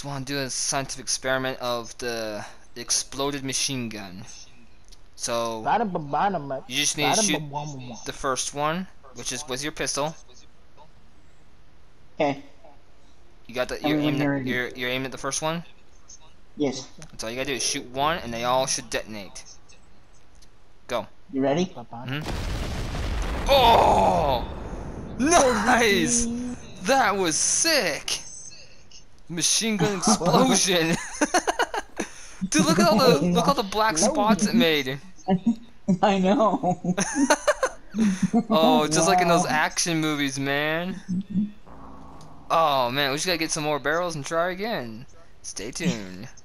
just want to do a scientific experiment of the exploded machine gun. So you just need to shoot the first one, which is with your pistol. Okay. You got the Tell me when you're ready. you're aiming at the first one. Yes. That's all you gotta do is shoot one, and they all should detonate. Go. You ready? Mm-hmm. Oh, nice! That was sick. Machine gun explosion. Dude, look at all the black spots it made. I know. Oh, just like in those action movies, man. Oh man, we just gotta get some more barrels and try again. Stay tuned.